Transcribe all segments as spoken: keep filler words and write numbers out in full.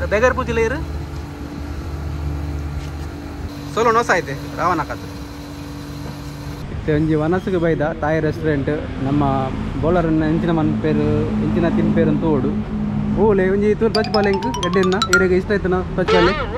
begar puji layer. Solo no side. Ravana kat. Tenji Vanasuka by the Thai restaurant. Nama Bolar and Inchinaman per Inchinatin per and Todu. Oh, Levanji to touch Palenk, Edina, Irrigation, touch Palenk.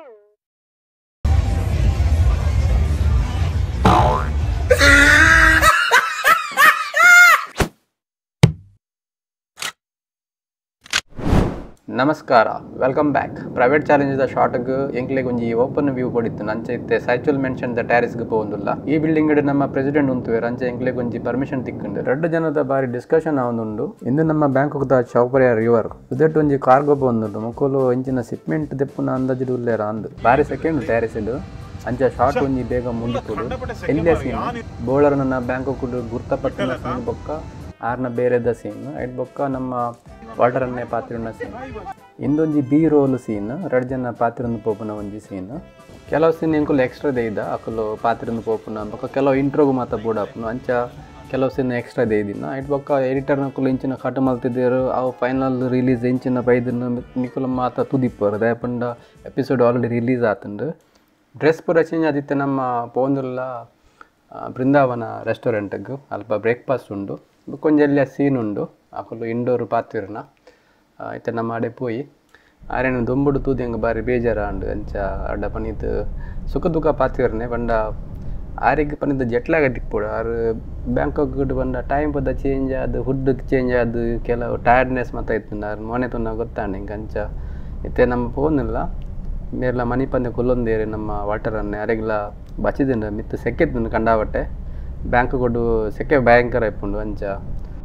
Namaskara, welcome back. Private challenge is a short Yankleg open view body. Nanche Saichul mentioned the terrace Gopondula. E building it Nama President Untu, Ranche Yankleg permission thickend. Red Janata Bari discussion on Undu. In the Nama Bangkok the Chao Phraya River. With that one cargo pondu, Mokolo engine a shipment the Punanda Judulerand. Bari second terrace. Ancha short one bega Mundu. Endless Bolar and Bangkok could Gurta Patana Boka. Arna Bere the scene. At Boka Nama. Water and a patrona scene. Indonji B roll scene, Radjana Patron Popuna on the scene. Kello scene include extra data, Akolo Patron Popuna, Bakalo intro Mata Buddha, Nancha, Kello scene extra data. It Boka editor Nakulinch in a Katamalti there, our final release inch in a by the Nicola Mata to the per. The happened episode already released at under dress per a change Aditanama Pondula Vrindavan restaurant ago, Alpa breakfast undo, Bukonjalia scene undo. Akulu indoor pathirna. Itana made poi. Iron Dumbu to the Bari Bejar and Dapanit Sukaduka pathirne, Vanda Arik Pan the jet lag at Put or Bangkok good one time for the change, the hood change, the Kela tiredness Mataitan, Monetuna Gotaning, Gancha, Itenam Ponilla, Merla Manipan the Kulon there in water and Aregla Bachidin, with the second Kandavate, Bangkok do second banker Punduancha.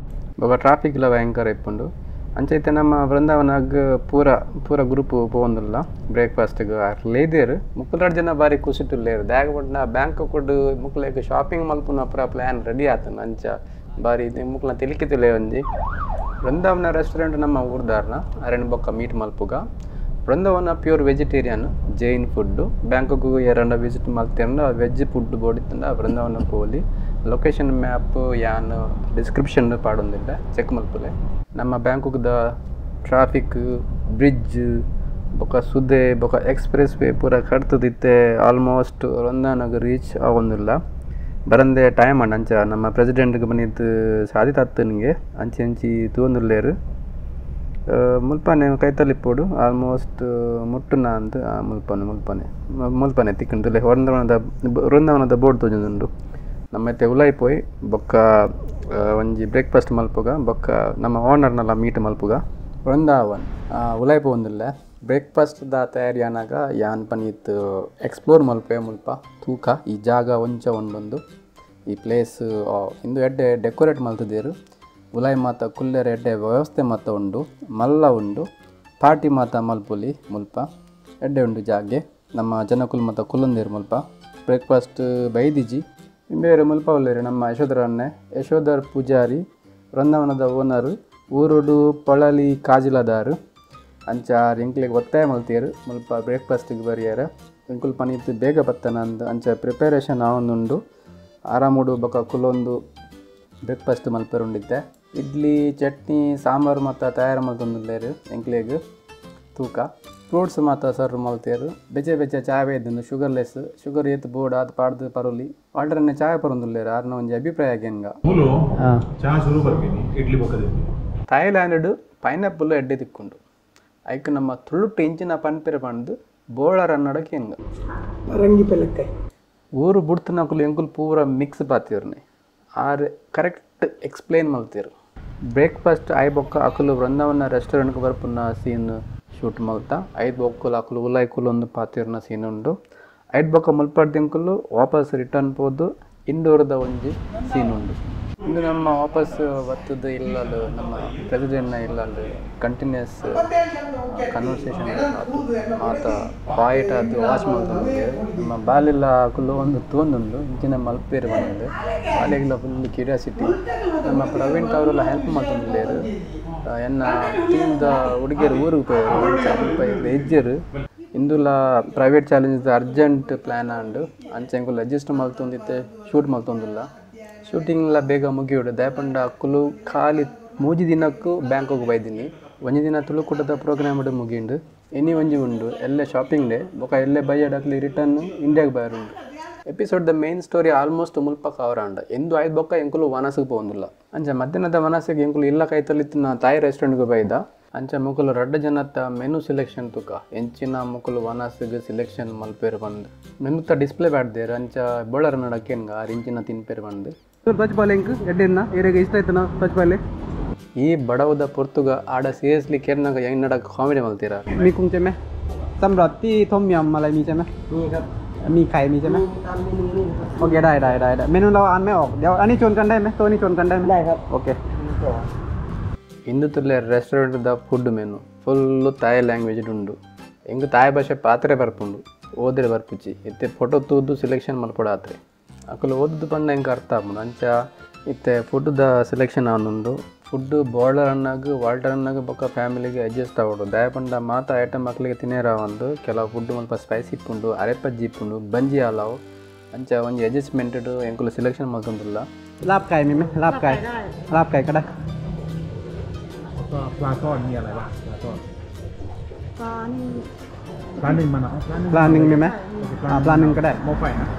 But traffic la anchor epundu. Anchaitana Vrindavan Pura Pura group Pondula, breakfast go lay there. Mukularjana Bari Kusitu layer. Dagwardna Bangkok could Mukulaka shopping Malpuna plan ready at Ancha Bari the Mukla Tilikitelevanji. Vrindavan restaurant Nama Urdarna, Arenboka meat Malpuga. Vrindavan pure vegetarian, Jain food. Bangkok Yaranda visit Malterna, veg food body Vrindavan Poli. Location map yan description part on the check malpule. Nama Bangkok the traffic bridge boka sude boka expressway pura kartu dite almost Randanagar reach avondulla. Barande time and ancha nama president gabanit saditattaniಗೆ ಅಂಚಿ ಅಂಚಿ ತೂಂದುಲ್ಲೇರು ಮುಲ್ಪನೆ ಕೈತಲಿಪ್ಪೋಡು almost ಮುಟ್ಟುನ ಅಂತ ಮುಲ್ಪನೆ ಮುಲ್ಪನೆ ಮುಲ್ಪನೆ ತಿಕ್ಕಂತಲೆ ವೃಂದಾವನದ ವೃಂದಾವನದ board ತೋಜುಂಡು ನಮ್ಮತ್ತೆ ಉಲೈ ಪೋಯ್ ಬೊಕ್ಕ ಒಂಜಿ breakfast ಮಲ್ಪುಗ ಬೊಕ್ಕ ನಮ್ಮ ಓನರ್ನಲ್ಲ ಮೀಟ್ ಮಲ್ಪುಗ ವೃಂದಾವನ್ ಉಲೈ ಪೋಂದಿಲ್ಲ ಬ್ರೇಕ್ಫಾಸ್ಟ್ ದ ತಯಾರಿ ಆನಾಗ ಯಾನ್ ಪನೀತ್ ಎಕ್ಸ್ಪ್ಲೋರ್ ಮಲ್ಪೆ ಮುಲ್ಪ ತೂಕ ಈ ಜಾಗ ಒಂಚ ಒಂದೊಂದು ಈ ಪ್ಲೇಸ್ ಇಂದು ಎಡ್ಡೆ ಡೆಕೋರೇಟ್ ಮಲ್ತಿದ್ದೇರು ಉಲೈ ಮಾತ ಕುಲ್ಲೆರ ಎಡ್ಡೆ ವ್ಯವಸ್ಥೆ ಮಾತ ಉಂಡು ಮಲ್ಲ ಉಂಡು ಪಾರ್ಟಿ ಮಾತ ಮಲ್ಪುಲಿ ಮುಲ್ಪ ಎಡ್ಡೆ ಉಂಡು ಜಾಗೆ ನಮ್ಮ ಜನಕುಲ್ ಮಾತ ಕುಲ್ಲಂದೇರು ಮುಲ್ಪ ಬ್ರೇಕ್ಫಾಸ್ಟ್ ಬೈದಿಜಿ ಬೇರೆ ಮುಲ್ಪ ಉಳ್ಳೇರಿ ನಮ್ಮ ಯಶೋಧರನ್ನೇ ಯಶೋಧರ್ ಪೂಜಾರಿ ವೃಂದಾವನದ ಓನರು ಊರುಡು ಪೊಳಲಿ ಕಾಜಿಲದಾರು ಅಂಚಾರ್ ಇಂಕ್ಲಿಗೆ ಒತ್ತಾಯ ಮಲ್ತಿಯರು ಮುಲ್ಪ ಬ್ರೇಕ್ಫಾಸ್ಟಿಗೆ ಬರಿಯಾರ ಇಂಕುಲ್ ಪನೀತ್ ಬೇಗ ಬತ್ತನ ಅಂದ ಅಂಚ ಪ್ರಿಪೇರೇಷನ್ ಆವೊಂದುಂಡು ಆರಾಮುಡು ಬೊಕ ಕುಲೊಂದು ಬ್ರೇಕ್ಫಾಸ್ಟ್ ಮಲ್ಪರುಂಡಿದ್ದೆ ಇಡ್ಲಿ ಚಟ್ನಿ ಸಾಂಬಾರು ಮತ್ತು ತಯಾರು ಮಲ್ತೊಂದುಲ್ಲೇರು ಎಂಕ್ಲೆಗ್ ತೂಕ ಫ್ರೂಟ್ಸ್ ಮಾತ ಸರ್ವ್ ಮಲ್ತಿಯರು ಬೆಚ್ಚೆ ಬೆಚ್ಚೆ ಚಾಯ್ ಇದ್ದು ಶುಗರ್ಲೆಸ್ ಶುಗರ್ ಏತ್ ಬೋರ್ಡ್ ಅದು ಪಾಡ್ದು ಪರೋಲಿ ಆರ್ಡರ್ನೇ ಚಾಯ್ ಪರೊಂದುಲ್ಲೇರು ಆರ್ನ ಒಂಜಿ ಅಭಿಪ್ರಾಯ ಆಗೇನ್ಗ ಥೈಲ್ಯಾಂಡ್ ಪೈನಾಪಲ್ ಎಡ್ಡೆ ತಿಕ್ಕೊಂಡು ಐಕ್ ನಮ್ಮ ತುಳುಟ್ಟು ಇಂಚಿನ ಪನ್ಪೆರೆ ಪಂದು ಬೋಳರ್ ಅನ್ನಡಕ್ಕೆ ಹೆಂಗ ರಂಗಿ ಪೆಲ್ಲಕಾಯಿ ಊರು ಬುಡ್ತನಕುಲು ಎಂಕುಲು ಪೂರ ಮಿಕ್ಸ್ ಪಾತಿಯರ್ನೆ ಆರ್ ಕರೆಕ್ಟ್ ಎಕ್ಸ್ಪ್ಲೇನ್ ಮಲ್ತಿರು ಬ್ರೇಕ್ಫಾಸ್ಟ್ ಐ ಬೊಕ್ಕ ಅಕುಲು ವೃಂದಾವನ ರೆಸ್ಟೋರೆಂಟ್ಗೆ ಬರ್ಪುನ್ನ ಸೀನ್ ಶೂಟ್ ಮಲ್ತಾ ಐದು ಬೊಕ್ಕಲು ಅಕುಲು ಉಲಾಯ್ ಕುಲೊಂದು ಪಾತಿರ್ನ ಸೀನ್ ಉಂಡು ಐದು ಬೊಕ್ಕ ಮುಲ್ಪಡ್ದಿಂಕುಲು ವಾಪಸ್ ರಿಟರ್ನ್ ಪೋದು ಇಂಡೋರ್ದ ಒಂಜಿ ಸೀನ್ ಉಂಡು ಇಂದು ನಮ್ಮ ವಾಪಸ್ ಬತ್ತದು ಇಲ್ಲಲು ನಮ್ಮ ಪ್ರೆಸಿಡೆಂಟ್ನ ಇಲ್ಲಲು ಕಂಟಿನ್ಯೂಸ್ ಕನ್ವರ್ಸೇಷನ್ ಮಾತ ಪಾಯಿಟ್ ಅದು ವಾಚ್ ಮಾಡ್ಕೊಂಡು ನಮ್ಮ ಬಾಲೆಲ್ಲ ಅಕುಲು ಒಂದು ತೋಂದುಂಡು ಇಂಚಿನ ಮಲ್ಪೇರು ಬಂದು ಬಾಲೆಗೆಲ್ಲ ಫುಲ್ ಕ್ಯೂರಿಯಾಸಿಟಿ ನಮ್ಮ ಪ್ರವೀಣ್ ಅವರೆಲ್ಲ ಹೆಲ್ಪ್ ಮಾಡ್ಕೊಂಡಿಲ್ಲೇರು ಎನ್ನ ಟೀಮ್ದ ಹುಡುಗಿಯರು ಊರಿಗೆ ಹೋಗಿ ಹೆಜ್ಜರು ಇಂದುಲ ಪ್ರೈವೇಟ್ ಚಾಲೆಂಜ್ ಅರ್ಜೆಂಟ್ ಪ್ಲ್ಯಾನ್ ಆಂಡು ಅಂಚೆಂಗುಲ್ಲ ಅಡ್ಜಸ್ಟ್ ಮಲ್ತೊಂದಿತ್ತೆ ಶೂಟ್ ಮಲ್ತೊಂದಿಲ್ಲ ಶೂಟಿಂಗ್ ಎಲ್ಲ ಬೇಗ ಮುಗಿಯೋಡು ದಯಪಂಡ ಅಕ್ಕುಲು ಖಾಲಿ ಮೂಜಿ ದಿನಕ್ಕೂ ಬ್ಯಾಂಕಾಕ್ ಬೈದಿನಿ ಒಂಜಿ ದಿನ ತುಳುಕೂಟದ ಪ್ರೋಗ್ರಾಮ್ ಮುಗಿಂಡು ಎನಿ ಒಂಜಿ ಉಂಡು ಎಲ್ಲೆ ಶಾಪಿಂಗ್ ಡೇ ಬೊಕ ಎಲ್ಲೆ ಬೈಯಡಕ್ಲಿ ರಿಟರ್ನ್ ಇಂಡಿಯಾಗೆ ಬಯರುಂಡು ಎಪಿಸೋಡ್ ದ ಮೇನ್ ಸ್ಟೋರಿ ಆಲ್ಮೋಸ್ಟ್ ಮುಲ್ಪ ಕವರಾಂಡ ಎಂದು ಆಯ್ತು ಬೊಕ್ಕ ಎಂಕುಲು ವನಸಿಗೆ ಪೋಂದಿಲ್ಲ ಅಂಚ ಮಧ್ಯಾಹ್ನದ ವನಸಿಗೆ ಎಂಕುಲು ಇಲ್ಲ ಕೈತಲಿತ್ತಿನ ತಾಯಿ ರೆಸ್ಟೋರೆಂಟ್ಗೆ ಬೈದ ಅಂಚ ಮುಕುಲು ರಡ್ಡ ಜನತ್ತ ಮೆನು ಸಿಲೆಕ್ಷನ್ ತುಕ ಎಂಚಿನ ಮುಕುಲು ವನಸಿಗೆ ಸಿಲೆಕ್ಷನ್ ಮಲ್ಪೇರು ಬಂದು ಮೆನುತ್ತ ಡಿಸ್ಪ್ಲೇ ಬ್ಯಾಡ್ದೇರು ಅಂಚ ಬೋಳರ್ ನಡಕ್ಕೇನ್ಗ ಆರು ಇಂಚಿನ ತಿನ್ಪೇರು ಬಂದು ತೊಚ್ಪಾಲೆ ಎಂಕ್ ಎಡ್ಡೆನ್ನ ಏರಿಗೆ ಇಷ್ಟ ಆಯ್ತು ನಾವು ತೊಚ್ಪಾಲೆ ಈ ಬಡವದ ಪೊರ್ತುಗ ಆಡ ಸೀರಿಯಸ್ಲಿ ಕೇರ್ನಾಗ ಹೆಂಗ್ ನಡಕ್ಕೆ ಕಾಮಿಡಿ ಮಲ್ತೀರಾ มีกุ้งใช่ไหมสำหรับที่ต้มยำอะไรมีใช่ไหมมีครับมีไข่มีใช่ไหมโอเคได้ได้ได้เมนูเราอ่านไม่ออกเดี๋ยวอันนี้ชวนกันได้ไหมตัวนี้ชวนกันได้ไหมได้ครับโอเค ಇಂದು ತುಲ್ಲೆ ರೆಸ್ಟೋರೆಂಟ್ದ food menu full Thai language ಉಂಡು ಹೆಂಗೆ ತಾಯಿ ಭಾಷೆ ಪಾತ್ರೆ ಬರ್ಪುಂಡು ಓದ್ರೆ ಬರ್ಪುಚ್ಚಿ ಇತ್ತೆ ಫೋಟೋ ತೂದು ಸಿಲೆಕ್ಷನ್ ಮಲ್ಪಡಾತ್ರಿ ಅಕಲು ಓದ್ದು ಬಂದ ಹೆಂಗೆ ಅರ್ಥ ಆಗ್ಬೋದು ಅಂಚ ಇತ್ತೆ ಫುಡ್ದ ಸಿಲೆಕ್ಷನ್ ಆನುಂಡು ಫುಡ್ ಬೋರ್ಡರ್ ಅನ್ನಾಗ ವಾಲ್ಟರ್ ಅನ್ನಾಗ ಬೊಕ್ಕ ಫ್ಯಾಮಿಲಿಗೆ ಅಡ್ಜಸ್ಟ್ ಆಗೋದು ದಯಪಂಡ ಮಾತ ಐಟಮ್ ಮಕ್ಕಳಿಗೆ ತಿನ್ನೇರ ಒಂದು ಕೆಲವು ಫುಡ್ ಸ್ವಲ್ಪ ಸ್ಪೈಸಿ ಇಪ್ಪುಂಡು ಅರೆಪಜ್ಜಿ ಇಪ್ಪುಂಡು ಬಂಜಿ ಹಾಲಾವು ಅಂಚ ಒಂದು ಅಡ್ಜಸ್ಟ್ಮೆಂಟೆಡ್ ಎಂಕುಲು ಸಿಲೆಕ್ಷನ್ ಮಾಡ್ಕೊಂಡಿಲ್ಲ ลาบไก่มีไหมลาบไก่ลาบไก่ก็ได้ก็ปลาทอดมีอะไรบ้างปลาทอดปลานี่ปลาหนึ่งมันเอาปลาหนึ่งมีไหมอ่าปลาหนึ่งก็ได้หม้อไฟนะ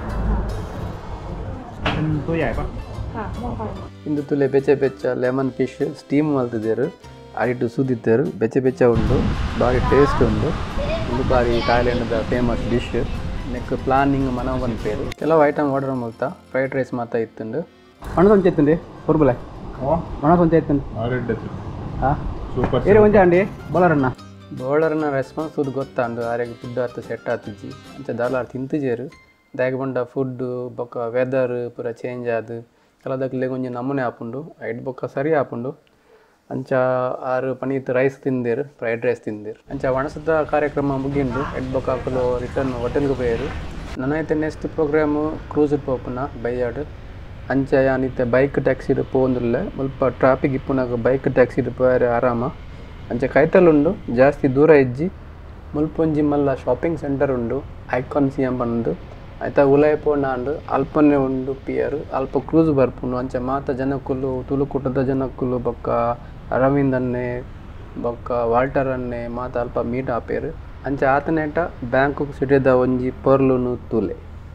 เป็นตัวใหญ่ปะค่ะหม้อไฟ ಇಂದು ತುಲೆ ಬೆಚ್ಚ ಬೆಚ್ಚ ಲೆಮನ್ ಫಿಶ್ ಸ್ಟೀಮ್ ಮಲ್ತಿದ್ದೇರು ಅಡಿಟ್ಟು ಸುದಿದ್ದೇರು ಬೆಚ್ಚ ಬೆಚ್ಚ ಉಂಡು ಭಾರಿ ಟೇಸ್ಟ್ ಉಂಡು ಇದು ಬಾರಿ ಥಾಯ್ಲೆಂಡ್ದ ಫೇಮಸ್ ಡಿಶ್ ನೆಕ್ ಪ್ಲಾನಿಂಗ್ ಮನ ಒಂದು ಪೇರು ಕೆಲವು ಐಟಮ್ ಆರ್ಡರ್ ಮಲ್ತಾ ಫ್ರೈಡ್ ರೈಸ್ ಮಾತಾ ಇತ್ತುಂಡು mana sonce ettandi పొరుపులే ఓ mana sonce ettandi ఆరెడ్ ఆ సూపర్ ఏరే కొంచెం అండి బోలరన్న ಬೋಳರ್ನ ರೆಸ್ಪಾನ್ಸ್ ಅದು ಗೊತ್ತಾಂಡು ಆರೆಗೆ ಫುಡ್ ಆತು ಸೆಟ್ ಆತಿಜ್ಜಿ ಅಂಚ ದಾಲಾರ್ ತಿಂತಿಜೇರು ದಾಯಕ ಬಂಡ ಫುಡ್ ಬೊಕ್ಕ ವೆದರ್ ಪೂರ ಚೇಂಜ್ ಆದು ಕೆಲದಕ್ಲೆ ಕೊಂಚ ನಮೂನೆ ಆಪುಂಡು ಐಟ್ ಬೊಕ್ಕ ಸರಿ ಆಪುಂಡು ಅಂಚ ಆರು ಪನೀತ್ ರೈಸ್ ತಿಂದೇರು ಫ್ರೈಡ್ ರೈಸ್ ತಿಂದೇರು ಅಂಚ ವಣಸದ ಕಾರ್ಯಕ್ರಮ ಮುಗಿಂಡು ಎಡ್ ಬೊಕ್ಕ ಹಾಕಲು ರಿಟರ್ನ್ ಹೋಟೆಲ್ಗೆ ಹೋಯರು ನನ್ನೈತೆ ನೆಕ್ಸ್ಟ್ ಪ್ರೋಗ್ರಾಮು ಕ್ರೂಸ್ ಪೋಪುನ ಬೈಯಾಡು ಅಂಚ ಯಾನಿತ್ತೆ ಬೈಕ್ ಟ್ಯಾಕ್ಸಿಡ್ ಪೋಂದಿಲ್ಲ ಸ್ವಲ್ಪ ಟ್ರಾಫಿಕ್ ಇಪ್ಪುನಾಗ ಬೈಕ್ ಟ್ಯಾಕ್ಸಿಡ್ ಪೋಯಾರೆ ಆರಾಮ ಅಂಚ ಕೈತಲುಂಡು ಜಾಸ್ತಿ ದೂರ ಇಜ್ಜಿ ಮುಲ್ಪೊಂಜಿ ಮಲ್ಲ ಶಾಪಿಂಗ್ ಸೆಂಟರ್ ಉಂಡು ಐಕಾನ್ ಸಿಎಂ ಬಂದು ಆಯ್ತಾ ಉಲಯ ಪೋಂಡು ಅಲ್ಪನೆ ಉಂಡು ಪಿಯರು ಅಲ್ಪ ಕ್ರೂಸ್ ಬರ್ಪುಂಡು ಅಂಚ ಮಾತ ಜನಕ್ಕುಲು ತುಳುಕೂಟದ ಜನಕ್ಕುಲು ಬೊಕ್ಕ ಅರವಿಂದನ್ನೇ ಬೊಕ್ಕ ವಾಲ್ಟರ್ ಅನ್ನೆ ಮಾತ ಅಲ್ಪ ಮೀಟ್ ಆಪೇರು ಅಂಚ ಆತನೇಟ ಬ್ಯಾಂಕಾಕ್ ಸಿಟಿದ ಒಂಜಿ ಪರ್ಲುನು ತೂಲೆ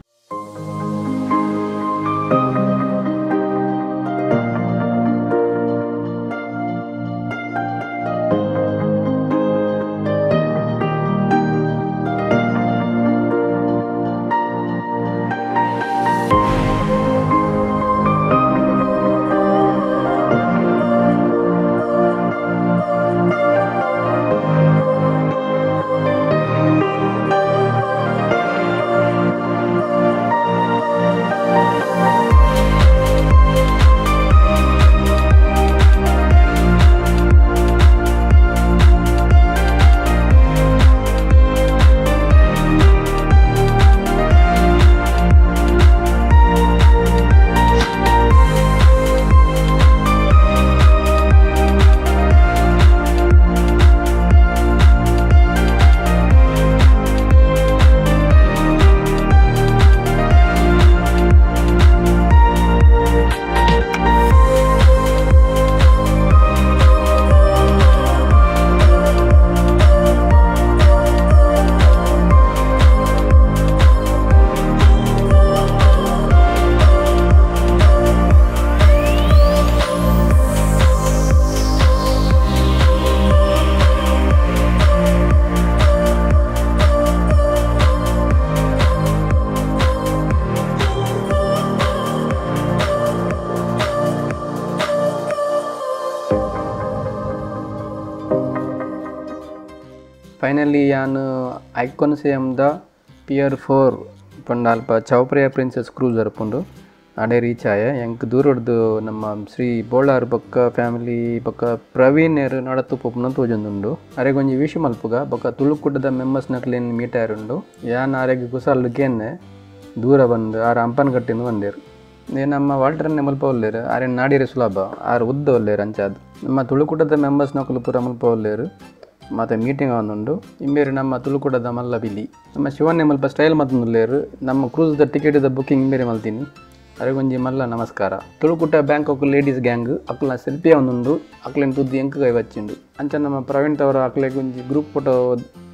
ಫೈನಲಿ ಯಾನು ಐಕಾನ್ ಸಿಎಂದ ಪಿಯರ್ ಫೋರ್ ಪಂಡ ಅಲ್ಪ ಚೌ ಫ್ರೈಯಾ ಪ್ರಿನ್ಸೆಸ್ ಕ್ರೂಸ್ ಅರ್ಪುಂಡು ಅಡೆ ರೀಚ್ ಆಯ ಎಂಕ್ ದೂರಡ್ದು ನಮ್ಮ ಶ್ರೀ ಬೋಳಾರ್ ಬೊಕ್ಕ ಫ್ಯಾಮಿಲಿ ಬೊಕ್ಕ ಪ್ರವೀಣ್ ಏರು ನಡತು ಪೊಪ್ಪುನ ತೋಜೊಂದುಂಡು ಅರೆಗೆ ಒಂಜಿ ವಿಶ್ ಮಲ್ಪುಗ ಬೊಕ್ಕ ತುಳುಕೂಟದ ಮೆಂಬರ್ಸ್ ನಕ್ಲೇನು ಮೀಟ್ ಆಯರುಂಡು ಯಾನ್ ಆರೆಗೆ ಕುಸಲ್ಗೆನ್ನೆ ದೂರ ಬಂದು ಆರು ಅಂಪನ್ ಕಟ್ಟಿಂದು ಬಂದೇರು ನೇ ನಮ್ಮ ವಾಲ್ಟರ್ನೆ ಮಲ್ಪ ಒಲ್ಲೇರು ಆರೇನು ನಾಡಿರೆ ಸುಲಭ ಆರು ಉದ್ದ ಒಲ್ಲೇರು ಅಂಚಾದು ನಮ್ಮ ತುಳುಕೂಟದ ಮೆಂಬರ್ಸ್ ನಕಲು ಪೂರ ಮಲ್ಪ ಒಲ್ಲೇರು ಮತ್ತು ಮೀಟಿಂಗ್ ಆವೊಂದುಂಡು ಇಂಬೇರು ನಮ್ಮ ತುಳುಕೂಟದ ಮಲ್ಲ ಬಿಲಿ ನಮ್ಮ ಶಿವನ್ನೆ ಮಲ್ಪ ಸ್ಟೈಲ್ ಮತ್ತೊಂದುಲ್ಲೇರು ನಮ್ಮ ಕ್ರೂಸ್ದ ಟಿಕೆಟ್ದ ಬುಕ್ಕಿಂಗ್ ಇಂಬೇರೆ ಮಲ್ತೀನಿ ಅರೆಗೊಂಜಿ ಮಲ್ಲ ನಮಸ್ಕಾರ ತುಳುಕೂಟ ಬ್ಯಾಂಕಾಕ್ ಲೇಡೀಸ್ ಗ್ಯಾಂಗ್ ಅಕ್ಲ ಸೆಲ್ಫಿ ಆವೊಂದುಂಡು ಅಕ್ಲೆನ್ ತುದ್ದಿ ಎಂಕ್ ಕೈ ವಚ್ಚಿಂಡು ಅಂಚ ನಮ್ಮ ಪ್ರವೀಣ್ ತವರ ಅಕ್ಲೆಗ್ ಒಂಜಿ ಗ್ರೂಪ್ ಫೋಟೋ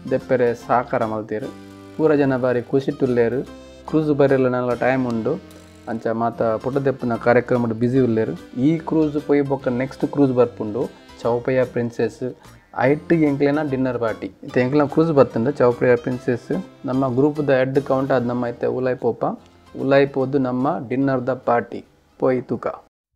ದೆಪ್ಪರೆ ಸಾಕಾರ ಮಲ್ತೀರು ಪೂರ ಜನ ಬಾರಿ ಖುಷಿಟ್ಟುಲ್ಲೇರು ಕ್ರೂಸ್ ಬರೆಯಲ್ಲ ನಾಲ್ಕು ಟೈಮ್ ಉಂಡು ಅಂಚ ಮಾತ ಪುಟ್ಟದೆಪ್ಪನ ಕಾರ್ಯಕ್ರಮದ ಬ್ಯುಸಿ ಉಲ್ಲೇರು ಈ ಕ್ರೂಸ್ ಪೋಯಿ ಬೊಕ್ಕ ನೆಕ್ಸ್ಟ್ ಕ್ರೂಸ್ ಬರ್ಪುಂಡು ಚೌ ಫ್ರೈಯಾ ಪ್ರಿನ್ಸೆಸ್ ಐಟ್ ಎಂಕ್ಲೆನ ಡಿನ್ನರ್ ಪಾರ್ಟಿ ಇತ್ತೆ ಎಂಕ್ಲೆನ ಕ್ರೂಸ್ ಬರ್ತಂಡ ಚೌ ಫ್ರೈಯಾ ಪ್ರಿನ್ಸೆಸ್ ನಮ್ಮ ಗ್ರೂಪ್ದ ಹೆಡ್ ಕೌಂಟ್ ಅದು ನಮ್ಮ ಐತೆ ಉಲಾಯ್ ಪೋಪ ಉಲಾಯ್ ಪೋದು ನಮ್ಮ ಡಿನ್ನರ್ದ ಪಾರ್ಟಿ ಪೋಯಿ ತೂಕ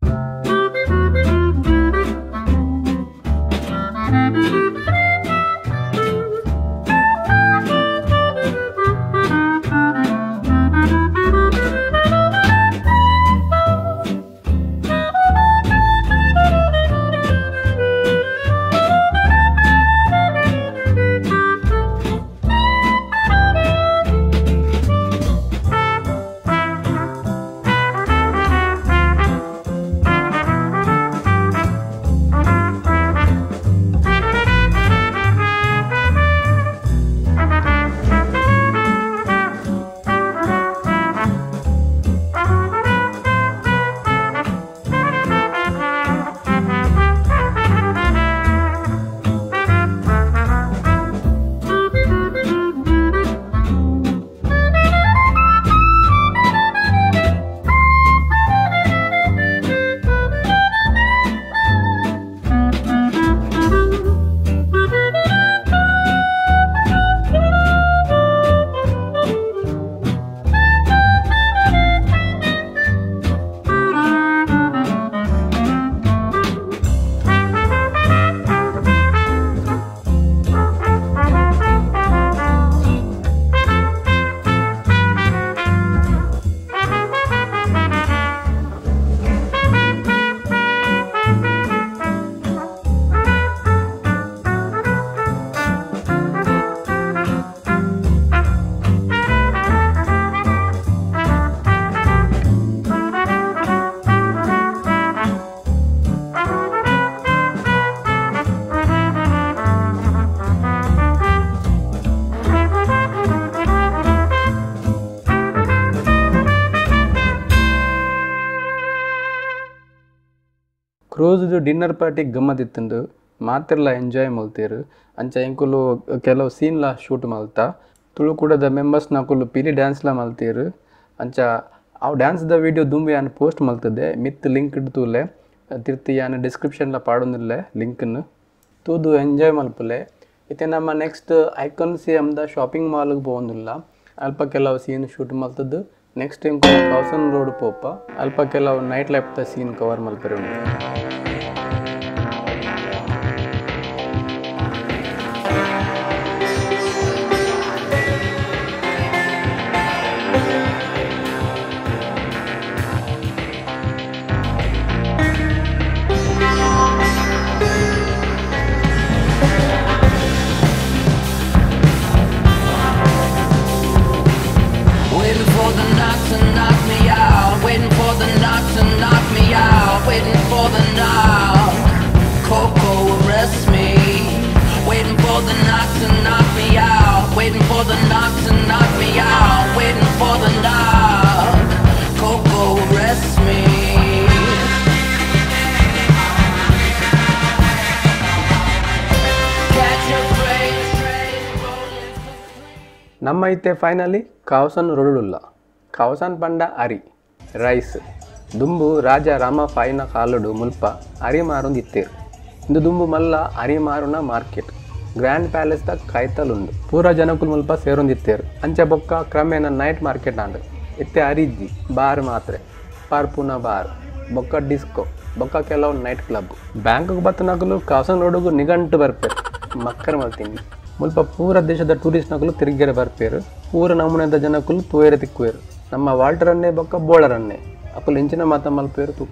ಕ್ರೂಸ್ದು ಡಿನ್ನರ್ ಪಾರ್ಟಿ ಗಮ್ಮತ್ತಿತ್ತಂದು ಮಾತೆಲ್ಲ ಎಂಜಾಯ್ ಮಲ್ತೀರು ಅಂಚ ಎಂಕುಲು ಕೆಲವು ಸೀನ್ಲ ಶೂಟ್ ಮಲ್ತಾ ತುಳುಕೂಡದ ಮೆಂಬರ್ಸ್ ನಾಕುಲು ಪಿಲಿ ಡ್ಯಾನ್ಸ್ಲ ಮಲ್ತೀರು ಅಂಚ ಅವು ಡ್ಯಾನ್ಸ್ದ ವೀಡಿಯೋ ದುಂಬಿ ಯಾನು ಪೋಸ್ಟ್ ಮಲ್ತದೆ ಮಿತ್ ಲಿಂಕ್ ಇಡ್ತೂಲೆ ತಿರ್ತಿ ಯಾನು ಡಿಸ್ಕ್ರಿಪ್ಷನ್ಲ ಪಾಡೋದಿಲ್ಲ ಲಿಂಕನ್ನು ತೂದು ಎಂಜಾಯ್ ಮಲ್ಪಲೆ ಇತ್ತೆ ನಮ್ಮ ನೆಕ್ಸ್ಟ್ ಐಕಾನ್ ಸಿಎಮ್ದ ಶಾಪಿಂಗ್ ಮಾಲ್ಗೆ ಹೋಗೋದಿಲ್ಲ ಅಲ್ಪ ಕೆಲವು ಸೀನ್ ಶೂಟ್ ಮಲ್ತದ್ದು ನೆಕ್ಸ್ಟ್ ಇಂಕೊ ಕೌಸನ್ ರೋಡ್ ಪೋಪ ಅಲ್ಪ ಕೆಲವು ನೈಟ್ ಲೈಫ್ದ ಸೀನ್ ಕವರ್ ಮಲ್ಪರೆ ಉಂಟು ನಮ್ಮ ಐತೆ ಫೈನಲಿ ಕಾವಸನ್ ರೊಡುಲ್ಲ ಕಾವಸನ್ ಪಂಡ ಅರಿ ರೈಸ್ ದುಂಬು ರಾಜ ರಾಮ ಫೈನ ಕಾಲುಡು ಮುಲ್ಪ ಅರಿ ಮಾರೊಂದು ಇತ್ತೇರು ಇಂದು ದುಂಬು ಮಲ್ಲ ಅರಿ ಮಾರುನ ಮಾರ್ಕೆಟ್ ಗ್ರ್ಯಾಂಡ್ ಪ್ಯಾಲೇಸ್ದ ಕಾಯ್ತಲುಂಡು ಪೂರ ಜನಕ್ಕೂ ಮುಲ್ಪ ಸೇರೊಂದಿತ್ತೇರು ಅಂಚೆ ಬೊಕ್ಕ ಕ್ರಮೇಣ ನೈಟ್ ಮಾರ್ಕೆಟ್ ಆಂಡು ಇತ್ತೆ ಅರಿಜ್ಜಿ ಬಾರ್ ಮಾತ್ರೆ ಪಾರ್ಪುನ ಬಾರ್ ಬೊಕ್ಕ ಡಿಸ್ಕೋ ಬೊಕ್ಕ ಕೆಲವು ನೈಟ್ ಕ್ಲಬ್ ಬ್ಯಾಂಕ್ಗೆ ಬತ್ತನಾಗಲು ಕಾವಸನ್ ರೋಡುಗು ನಿಘಂಟು ಬರ್ಪೇರು ಮಕ್ಕರ ಮಲ್ತೀನಿ ಮುಲ್ಪ ಪೂರ ದೇಶದ ಟೂರಿಸ್ಟ್ ನಕಲು ತಿರುಗೇರೆ ಬರ್ಪೇರು ಪೂರ ನಮೂನೆದ ಜನಕ್ಕೂ ತೂಯರೆ ತಿಕ್ಕುವೇರು ನಮ್ಮ ವಾಲ್ಟರನ್ನೇ ಬೊಕ್ಕ ಬೋಳರನ್ನೇ ಅಪ್ಪಲು ಇಂಚಿನ ಮಾತ ಮಲ್ಪೇರು ತೂಕ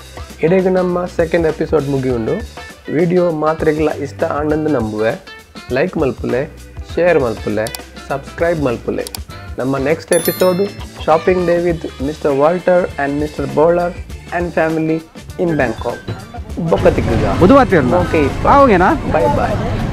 ಇಡೀಗ ನಮ್ಮ ಸೆಕೆಂಡ್ ಎಪಿಸೋಡ್ ಮುಗಿಯುಂಡು ವಿಡಿಯೋ ಮಾತ್ರೆಗಳ ಇಷ್ಟ ಆನಂದ ನಂಬುವೆ ಲೈಕ್ ಮಲ್ಪುಲೆ ಶೇರ್ ಮಲ್ಪುಲೆ ಸಬ್ಸ್ಕ್ರೈಬ್ ಮಲ್ಪುಲೆ. ನಮ್ಮ next episode shopping day with Mr Walter and Mr Bolar and family in Bangkok. ಬೊಕ್ಕ ತಿಕ್ಕುಗ ಬುಧವಾರ ಓಕೆ ಹೋಗೇನಾ ಬಾಯ್ ಬಾಯ್.